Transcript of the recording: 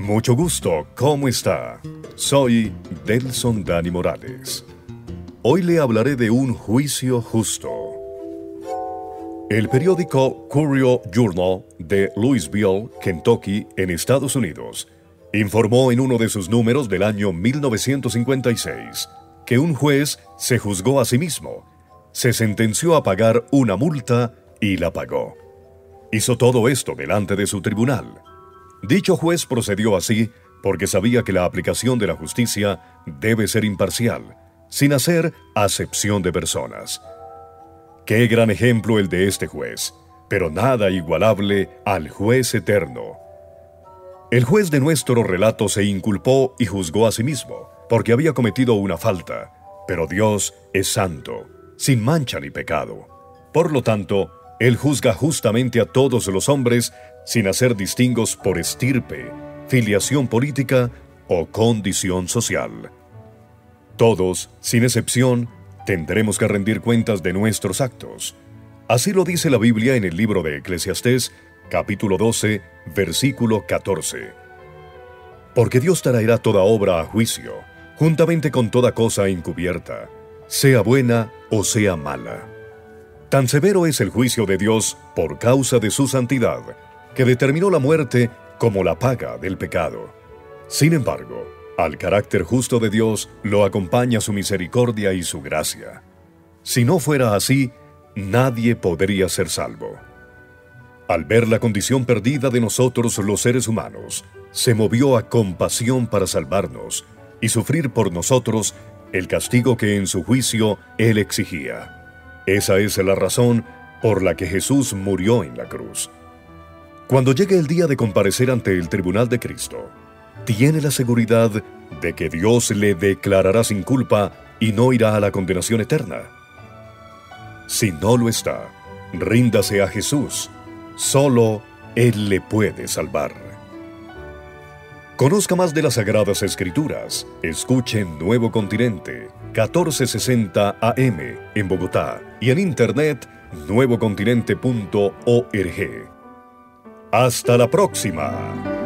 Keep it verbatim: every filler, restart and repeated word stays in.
Mucho gusto, ¿cómo está? Soy Delson Dani Morales. Hoy le hablaré de un juicio justo. El periódico Courier Journal de Louisville, Kentucky, en Estados Unidos, informó en uno de sus números del año mil novecientos cincuenta y seis que un juez se juzgó a sí mismo, se sentenció a pagar una multa y la pagó. Hizo todo esto delante de su tribunal. Dicho juez procedió así porque sabía que la aplicación de la justicia debe ser imparcial, sin hacer acepción de personas. Qué gran ejemplo el de este juez, pero nada igualable al juez eterno. El juez de nuestro relato se inculpó y juzgó a sí mismo, porque había cometido una falta, pero Dios es santo, sin mancha ni pecado. Por lo tanto, Él juzga justamente a todos los hombres, sin hacer distingos por estirpe, filiación política o condición social. Todos, sin excepción, tendremos que rendir cuentas de nuestros actos. Así lo dice la Biblia en el libro de Eclesiastés, capítulo doce, versículo catorce. Porque Dios traerá toda obra a juicio, juntamente con toda cosa encubierta, sea buena o sea mala. Tan severo es el juicio de Dios por causa de su santidad, que determinó la muerte como la paga del pecado. Sin embargo, al carácter justo de Dios lo acompaña su misericordia y su gracia. Si no fuera así, nadie podría ser salvo. Al ver la condición perdida de nosotros los seres humanos, se movió a compasión para salvarnos y sufrir por nosotros el castigo que en su juicio Él exigía. Esa es la razón por la que Jesús murió en la cruz. Cuando llegue el día de comparecer ante el tribunal de Cristo, tiene la seguridad de que Dios le declarará sin culpa y no irá a la condenación eterna. Si no lo está, ríndase a Jesús. Solo Él le puede salvar. Conozca más de las Sagradas Escrituras. Escuche Nuevo Continente, catorce sesenta A M en Bogotá y en internet nuevo continente punto org. Hasta la próxima.